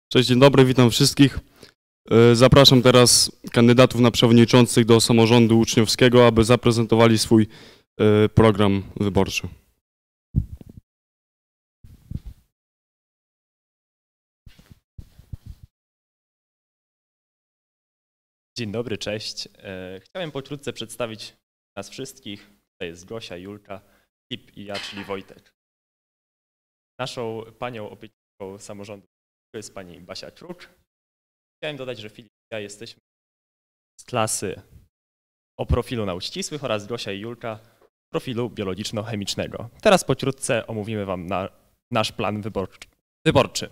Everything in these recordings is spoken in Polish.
Cześć, dzień dobry, witam wszystkich. Zapraszam teraz kandydatów na przewodniczących do samorządu uczniowskiego, aby zaprezentowali swój program wyborczy. Dzień dobry, cześć. Chciałem pokrótce przedstawić nas wszystkich. To jest Gosia, Julka, Filip i ja, czyli Wojtek. Naszą panią opiekuńczą samorządu to jest pani Basia Kruk. Chciałem dodać, że Filip i ja jesteśmy z klasy o profilu nauk ścisłych oraz Gosia i Julka profilu biologiczno-chemicznego. Teraz pokrótce omówimy wam nasz plan wyborczy.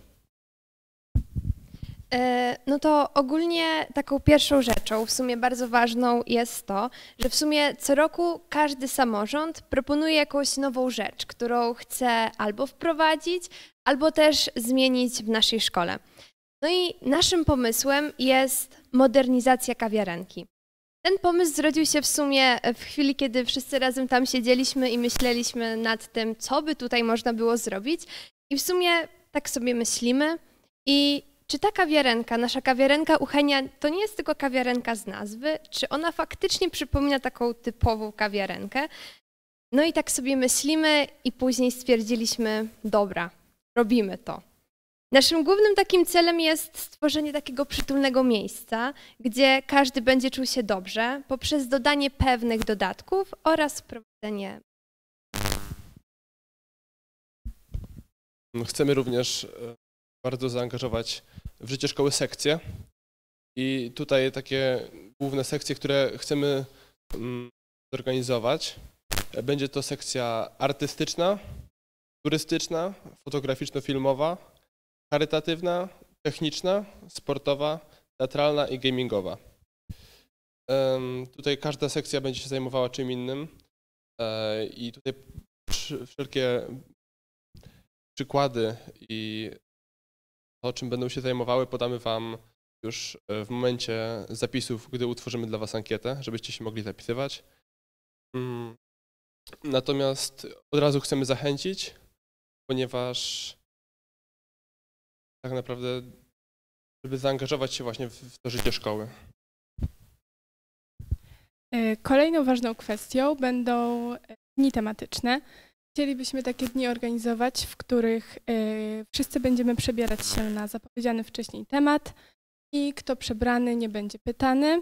No to ogólnie taką pierwszą rzeczą, w sumie bardzo ważną jest to, że w sumie co roku każdy samorząd proponuje jakąś nową rzecz, którą chce albo wprowadzić, albo też zmienić w naszej szkole. No i naszym pomysłem jest modernizacja kawiarenki. Ten pomysł zrodził się w sumie w chwili, kiedy wszyscy razem tam siedzieliśmy i myśleliśmy nad tym, co by tutaj można było zrobić. I w sumie tak sobie myślimy i czy ta kawiarenka, nasza kawiarenka u Henia, to nie jest tylko kawiarenka z nazwy? Czy ona faktycznie przypomina taką typową kawiarenkę? No i tak sobie myślimy i później stwierdziliśmy, dobra, robimy to. Naszym głównym takim celem jest stworzenie takiego przytulnego miejsca, gdzie każdy będzie czuł się dobrze poprzez dodanie pewnych dodatków oraz wprowadzenie. Chcemy również bardzo zaangażować w życie szkoły sekcje i tutaj takie główne sekcje, które chcemy zorganizować. Będzie to sekcja artystyczna, turystyczna, fotograficzno-filmowa, charytatywna, techniczna, sportowa, teatralna i gamingowa. Tutaj każda sekcja będzie się zajmowała czym innym i tutaj wszelkie przykłady i to, czym będą się zajmowały, podamy wam już w momencie zapisów, gdy utworzymy dla was ankietę, żebyście się mogli zapisywać. Natomiast od razu chcemy zachęcić, ponieważ tak naprawdę, żeby zaangażować się właśnie w to życie szkoły. Kolejną ważną kwestią będą dni tematyczne. Chcielibyśmy takie dni organizować, w których wszyscy będziemy przebierać się na zapowiedziany wcześniej temat i kto przebrany nie będzie pytany.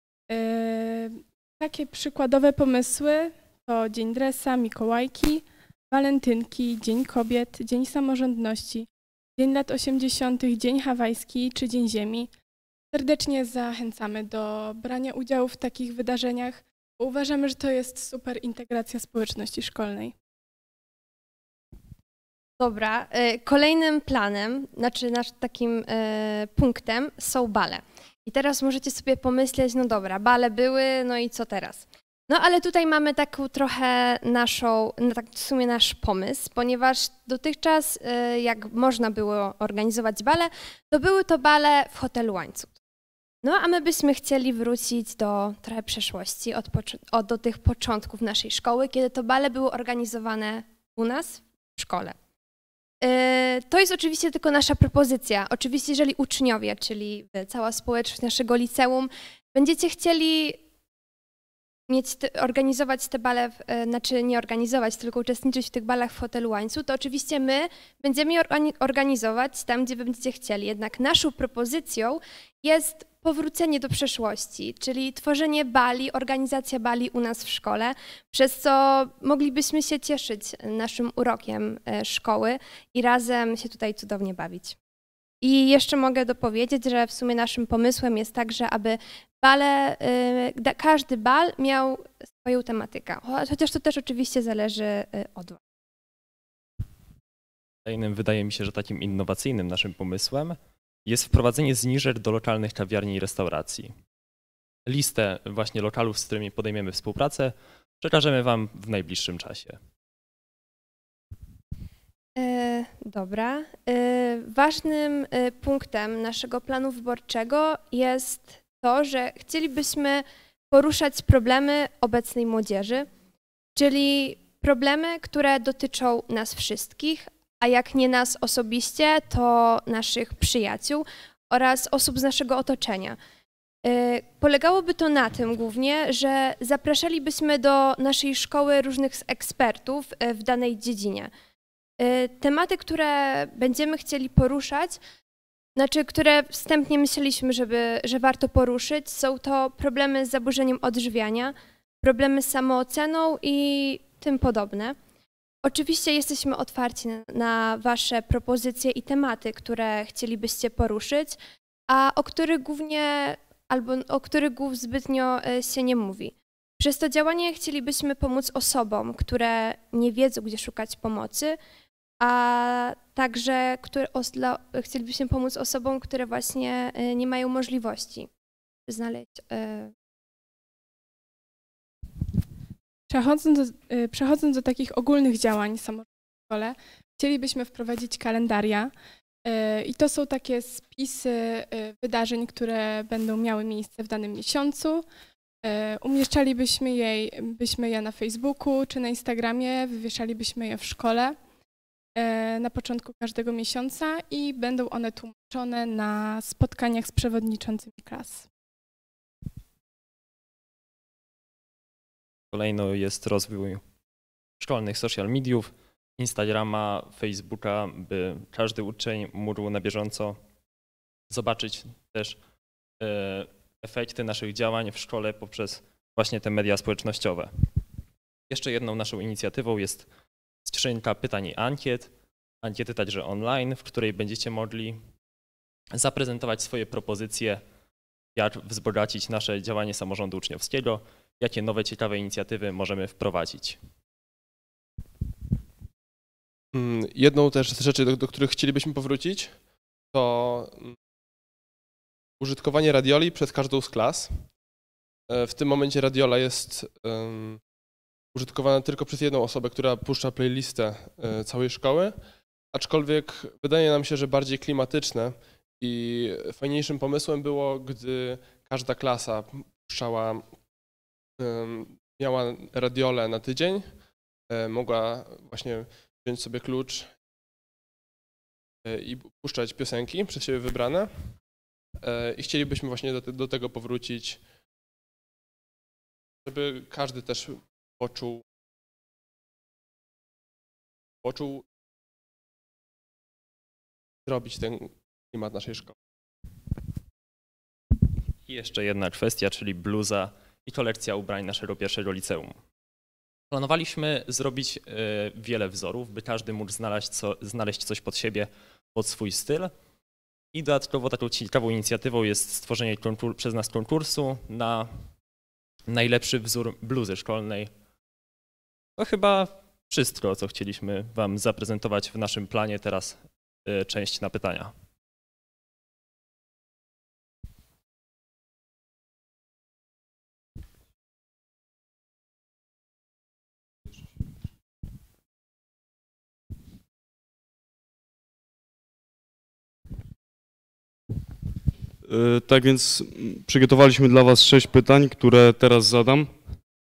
Takie przykładowe pomysły to Dzień Dresa, Mikołajki, Walentynki, Dzień Kobiet, Dzień Samorządności, Dzień lat 80., Dzień Hawajski czy Dzień Ziemi. Serdecznie zachęcamy do brania udziału w takich wydarzeniach, bo uważamy, że to jest super integracja społeczności szkolnej. Dobra, kolejnym planem, znaczy takim punktem są bale. I teraz możecie sobie pomyśleć, no dobra, bale były, no i co teraz? No ale tutaj mamy taką trochę w sumie nasz pomysł, ponieważ dotychczas jak można było organizować bale, to były to bale w hotelu Łańcut. No a my byśmy chcieli wrócić do trochę przeszłości, do tych początków naszej szkoły, kiedy to bale były organizowane u nas w szkole. To jest oczywiście tylko nasza propozycja. Oczywiście, jeżeli uczniowie, czyli cała społeczność naszego liceum, będziecie chcieli organizować te bale, znaczy nie organizować, tylko uczestniczyć w tych balach w hotelu Łańcut, to oczywiście my będziemy je organizować tam, gdzie będziecie chcieli. Jednak naszą propozycją jest powrócenie do przeszłości, czyli tworzenie bali, organizacja bali u nas w szkole, przez co moglibyśmy się cieszyć naszym urokiem szkoły i razem się tutaj cudownie bawić. I jeszcze mogę dopowiedzieć, że w sumie naszym pomysłem jest także, aby bale, każdy bal miał swoją tematykę, chociaż to też oczywiście zależy od was. Kolejnym, wydaje mi się, że takim innowacyjnym naszym pomysłem jest wprowadzenie zniżek do lokalnych kawiarni i restauracji. Listę właśnie lokalów, z którymi podejmiemy współpracę, przekażemy wam w najbliższym czasie. Dobra. Ważnym punktem naszego planu wyborczego jest to, że chcielibyśmy poruszać problemy obecnej młodzieży, czyli problemy, które dotyczą nas wszystkich, a jak nie nas osobiście, to naszych przyjaciół oraz osób z naszego otoczenia. Polegałoby to na tym głównie, że zapraszalibyśmy do naszej szkoły różnych ekspertów w danej dziedzinie. Tematy, które będziemy chcieli poruszać, znaczy, które wstępnie myśleliśmy, że warto poruszyć, są to problemy z zaburzeniem odżywiania, problemy z samooceną i tym podobne. Oczywiście jesteśmy otwarci na Wasze propozycje i tematy, które chcielibyście poruszyć, a o których głównie albo o których zbytnio się nie mówi. Przez to działanie chcielibyśmy pomóc osobom, które nie wiedzą, gdzie szukać pomocy, a także chcielibyśmy pomóc osobom, które właśnie nie mają możliwości znaleźć. Przechodząc do takich ogólnych działań samorządu w szkole, chcielibyśmy wprowadzić kalendaria i to są takie spisy wydarzeń, które będą miały miejsce w danym miesiącu. Umieszczalibyśmy je na Facebooku czy na Instagramie, wywieszalibyśmy je w szkole na początku każdego miesiąca i będą one tłumaczone na spotkaniach z przewodniczącymi klas. Kolejno jest rozwój szkolnych social mediów, Instagrama, Facebooka, by każdy uczeń mógł na bieżąco zobaczyć też efekty naszych działań w szkole poprzez właśnie te media społecznościowe. Jeszcze jedną naszą inicjatywą jest skrzynka pytań i ankiety także online, w której będziecie mogli zaprezentować swoje propozycje, jak wzbogacić nasze działanie samorządu uczniowskiego, jakie nowe, ciekawe inicjatywy możemy wprowadzić. Jedną też z rzeczy, do których chcielibyśmy powrócić, to użytkowanie radioli przez każdą z klas. W tym momencie radiola jest użytkowana tylko przez jedną osobę, która puszcza playlistę całej szkoły, aczkolwiek wydaje nam się, że bardziej klimatyczne i fajniejszym pomysłem było, gdy każda klasa miała radiolę na tydzień, mogła właśnie wziąć sobie klucz i puszczać piosenki przez siebie wybrane. I chcielibyśmy właśnie do tego powrócić, żeby każdy też poczuł zrobić ten klimat naszej szkoły. I jeszcze jedna kwestia, czyli bluza i kolekcja ubrań naszego pierwszego liceum. Planowaliśmy zrobić wiele wzorów, by każdy mógł znaleźć coś pod siebie, pod swój styl. I dodatkowo taką ciekawą inicjatywą jest stworzenie przez nas konkursu na najlepszy wzór bluzy szkolnej. To chyba wszystko, co chcieliśmy Wam zaprezentować w naszym planie. Teraz część na pytania. Tak więc przygotowaliśmy dla Was 6 pytań, które teraz zadam.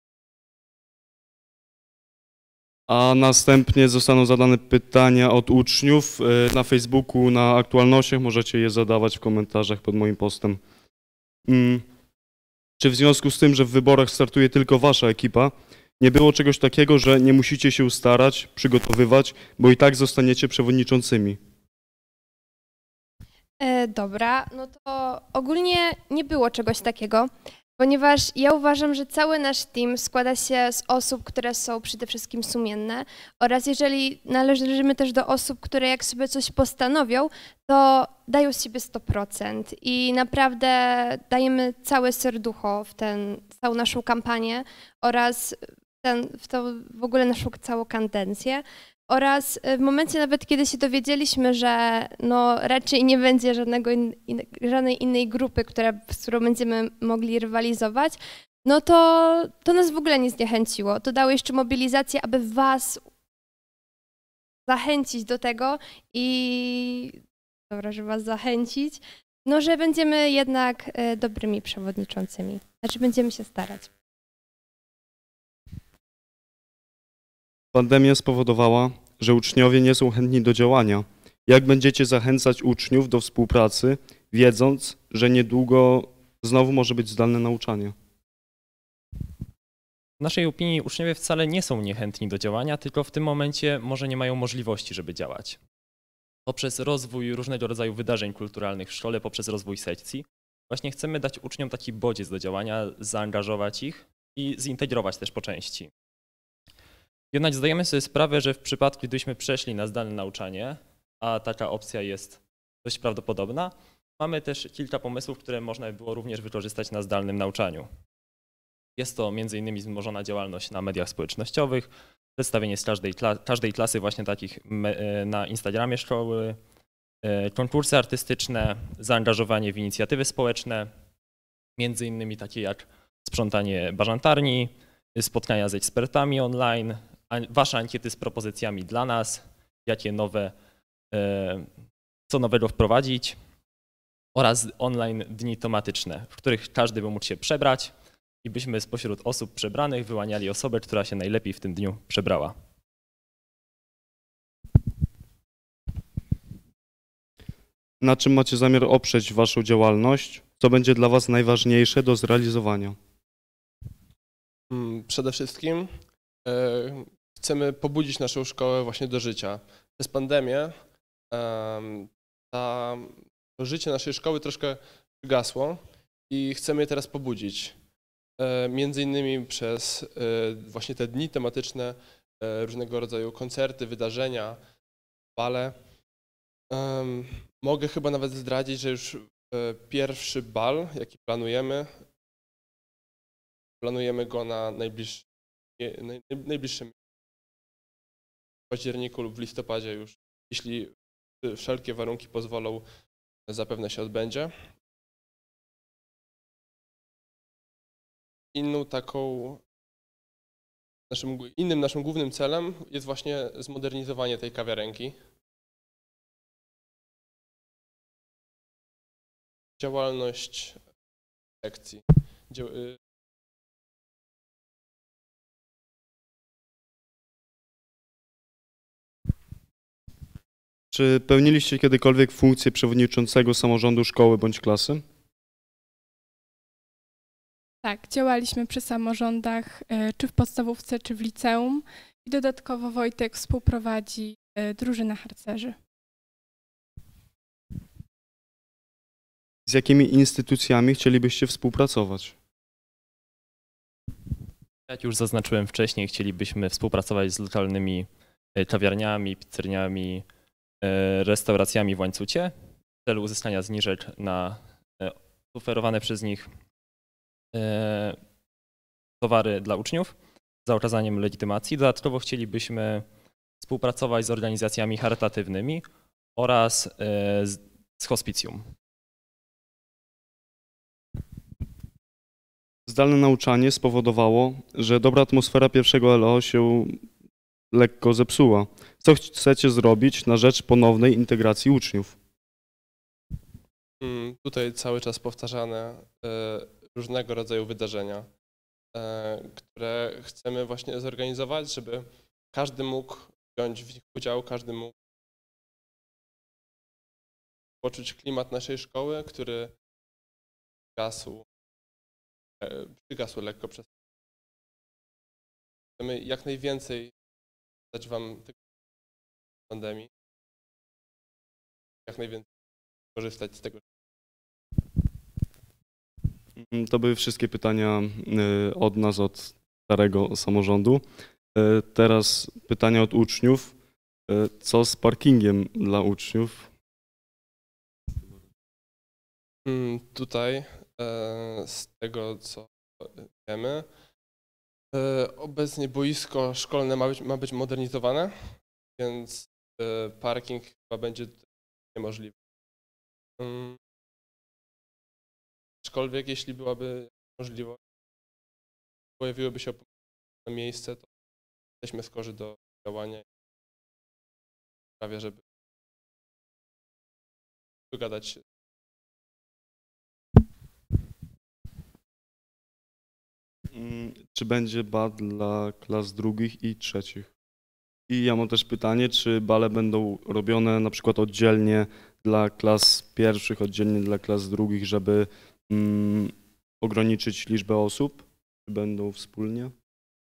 A następnie zostaną zadane pytania od uczniów na Facebooku, na aktualnościach. Możecie je zadawać w komentarzach pod moim postem. Czy w związku z tym, że w wyborach startuje tylko Wasza ekipa, nie było czegoś takiego, że nie musicie się starać, przygotowywać, bo i tak zostaniecie przewodniczącymi? Dobra, no to ogólnie nie było czegoś takiego, ponieważ ja uważam, że cały nasz team składa się z osób, które są przede wszystkim sumienne oraz jeżeli należymy też do osób, które jak sobie coś postanowią, to dają z siebie 100% i naprawdę dajemy całe serducho w całą naszą kampanię oraz w ogóle naszą całą kadencję. Oraz w momencie nawet, kiedy się dowiedzieliśmy, że no raczej nie będzie żadnej innej grupy, z którą będziemy mogli rywalizować, no to nas w ogóle nie zniechęciło. To dało jeszcze mobilizację, aby Was zachęcić do tego żeby Was zachęcić, no że będziemy jednak dobrymi przewodniczącymi. Znaczy będziemy się starać. Pandemia spowodowała, że uczniowie nie są chętni do działania. Jak będziecie zachęcać uczniów do współpracy, wiedząc, że niedługo znowu może być zdalne nauczanie? W naszej opinii uczniowie wcale nie są niechętni do działania, tylko w tym momencie może nie mają możliwości, żeby działać. Poprzez rozwój różnego rodzaju wydarzeń kulturalnych w szkole, poprzez rozwój sekcji, właśnie chcemy dać uczniom taki bodziec do działania, zaangażować ich i zintegrować też po części. Jednak zdajemy sobie sprawę, że w przypadku, gdybyśmy przeszli na zdalne nauczanie, a taka opcja jest dość prawdopodobna, mamy też kilka pomysłów, które można by było również wykorzystać na zdalnym nauczaniu. Jest to m.in. wzmożona działalność na mediach społecznościowych, przedstawienie z każdej klasy właśnie takich na Instagramie szkoły, konkursy artystyczne, zaangażowanie w inicjatywy społeczne, między innymi takie jak sprzątanie bażantarni, spotkania z ekspertami online, wasze ankiety z propozycjami dla nas, jakie nowe, co nowego wprowadzić oraz online dni tematyczne, w których każdy by mógł się przebrać i byśmy spośród osób przebranych wyłaniali osobę, która się najlepiej w tym dniu przebrała. Na czym macie zamiar oprzeć waszą działalność? Co będzie dla was najważniejsze do zrealizowania? Przede wszystkim chcemy pobudzić naszą szkołę właśnie do życia. Przez pandemię to życie naszej szkoły troszkę przygasło i chcemy je teraz pobudzić. Między innymi przez właśnie te dni tematyczne, różnego rodzaju koncerty, wydarzenia, bale. Mogę chyba nawet zdradzić, że już pierwszy bal, jaki planujemy go na najbliższym w październiku lub w listopadzie już, jeśli wszelkie warunki pozwolą, zapewne się odbędzie. Innym naszym głównym celem jest właśnie zmodernizowanie tej kawiarenki. Działalność sekcji. Czy pełniliście kiedykolwiek funkcję przewodniczącego samorządu szkoły bądź klasy? Tak, działaliśmy przy samorządach, czy w podstawówce, czy w liceum i dodatkowo Wojtek współprowadzi drużynę harcerzy. Z jakimi instytucjami chcielibyście współpracować? Jak już zaznaczyłem wcześniej, chcielibyśmy współpracować z lokalnymi kawiarniami, pizzeriami, restauracjami w łańcucie w celu uzyskania zniżek na oferowane przez nich towary dla uczniów za okazaniem legitymacji. Dodatkowo chcielibyśmy współpracować z organizacjami charytatywnymi oraz z hospicjum. Zdalne nauczanie spowodowało, że dobra atmosfera pierwszego LO się lekko zepsuła. Co chcecie zrobić na rzecz ponownej integracji uczniów? Tutaj cały czas powtarzane różnego rodzaju wydarzenia, które chcemy właśnie zorganizować, żeby każdy mógł wziąć w nich udział, każdy mógł poczuć klimat naszej szkoły, który przygasł lekko przez. Chcemy jak najwięcej dać wam tego pandemii, jak najwięcej korzystać z tego. To były wszystkie pytania od nas, od starego samorządu. Teraz pytania od uczniów. Co z parkingiem dla uczniów? Tutaj z tego, co wiemy, obecnie boisko szkolne ma być modernizowane, więc parking chyba będzie niemożliwy. Aczkolwiek jeśli byłaby możliwość, pojawiłoby się miejsce, to jesteśmy skorzy do działania. Prawie, żeby dogadać się. Czy będzie BAD dla klas drugich i trzecich? I ja mam też pytanie, czy bale będą robione na przykład oddzielnie dla klas pierwszych, oddzielnie dla klas drugich, żeby ograniczyć liczbę osób? Czy będą wspólnie?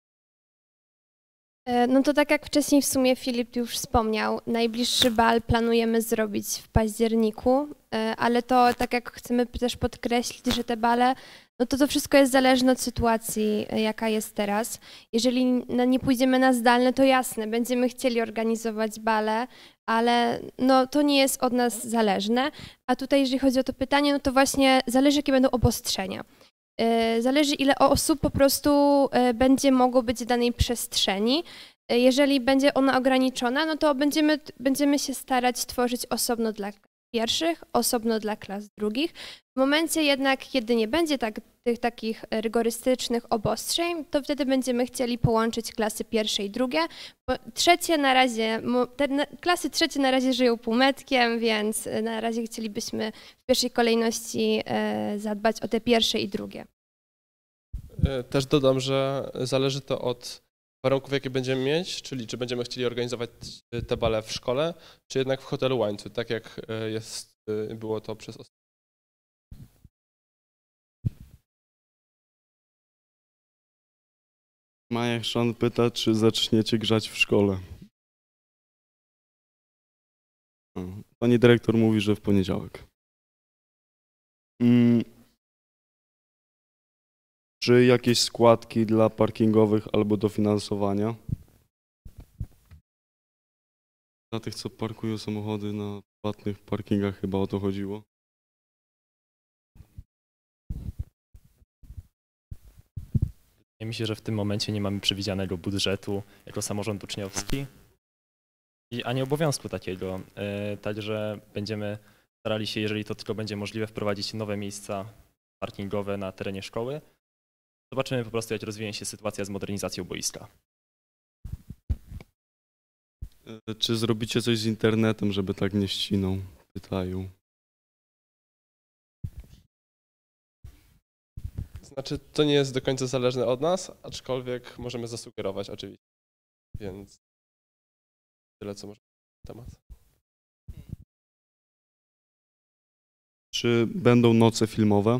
No to tak jak wcześniej w sumie Filip już wspomniał, najbliższy bal planujemy zrobić w październiku, ale to tak jak chcemy też podkreślić, że te bale, no to wszystko jest zależne od sytuacji, jaka jest teraz. Jeżeli nie pójdziemy na zdalne, to jasne, będziemy chcieli organizować bale, ale no to nie jest od nas zależne. A tutaj jeżeli chodzi o to pytanie, no to właśnie zależy jakie będą obostrzenia. Zależy, ile osób po prostu będzie mogło być w danej przestrzeni. Jeżeli będzie ona ograniczona, no to będziemy się starać tworzyć osobno dla pierwszych, osobno dla klas drugich. W momencie jednak, kiedy nie będzie tych takich rygorystycznych obostrzeń, to wtedy będziemy chcieli połączyć klasy pierwsze i drugie. Bo trzecie na razie, klasy trzecie na razie żyją półmetkiem, więc na razie chcielibyśmy w pierwszej kolejności zadbać o te pierwsze i drugie. Też dodam, że zależy to od warunków, jakie będziemy mieć, czyli czy będziemy chcieli organizować te bale w szkole, czy jednak w hotelu Łańcuch, tak jak było to przez ostatnie. Maja Chrzan pyta, czy zaczniecie grzać w szkole. Pani dyrektor mówi, że w poniedziałek. Czy jakieś składki dla parkingowych albo dofinansowania? Dla tych, co parkują samochody na płatnych parkingach, chyba o to chodziło. Wydaje mi się, że w tym momencie nie mamy przewidzianego budżetu jako samorząd uczniowski ani obowiązku takiego. Także będziemy starali się, jeżeli to tylko będzie możliwe, wprowadzić nowe miejsca parkingowe na terenie szkoły. Zobaczymy po prostu, jak rozwinie się sytuacja z modernizacją boiska. Czy zrobicie coś z internetem, żeby tak nie ścinał? Pytają. Znaczy, to nie jest do końca zależne od nas, aczkolwiek możemy zasugerować oczywiście, więc tyle, co możemy na temat. Czy będą noce filmowe?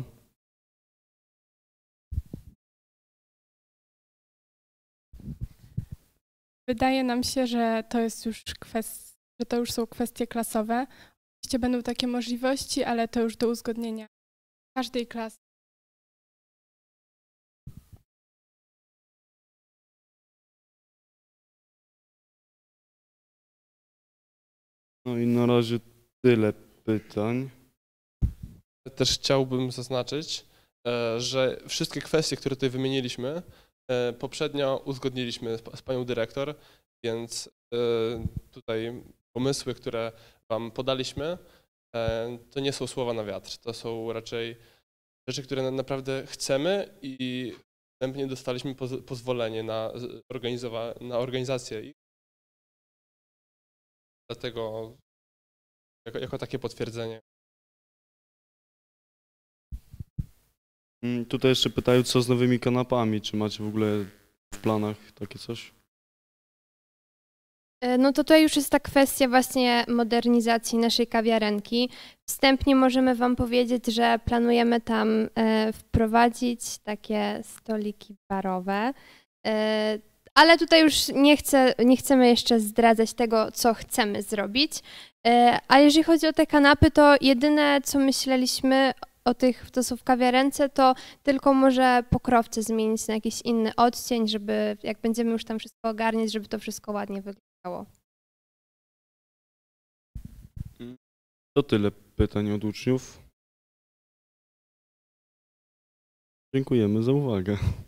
Wydaje nam się, że to jest już że to już są kwestie klasowe. Oczywiście będą takie możliwości, ale to już do uzgodnienia każdej klasy. No i na razie tyle pytań. Też chciałbym zaznaczyć, że wszystkie kwestie, które tutaj wymieniliśmy, poprzednio uzgodniliśmy z panią dyrektor, więc tutaj pomysły, które wam podaliśmy, to nie są słowa na wiatr. To są raczej rzeczy, które naprawdę chcemy i wstępnie dostaliśmy pozwolenie na organizację ich. Dlatego jako takie potwierdzenie. Tutaj jeszcze pytają, co z nowymi kanapami. Czy macie w ogóle w planach takie coś? No to tutaj już jest ta kwestia właśnie modernizacji naszej kawiarenki. Wstępnie możemy wam powiedzieć, że planujemy tam wprowadzić takie stoliki barowe, ale tutaj już nie chcemy jeszcze zdradzać tego, co chcemy zrobić. A jeżeli chodzi o te kanapy, to jedyne, co myśleliśmy o tych, co są w kawiarence, to tylko może pokrowce zmienić na jakiś inny odcień, żeby jak będziemy już tam wszystko ogarniać, żeby to wszystko ładnie wyglądało. To tyle pytań od uczniów. Dziękujemy za uwagę.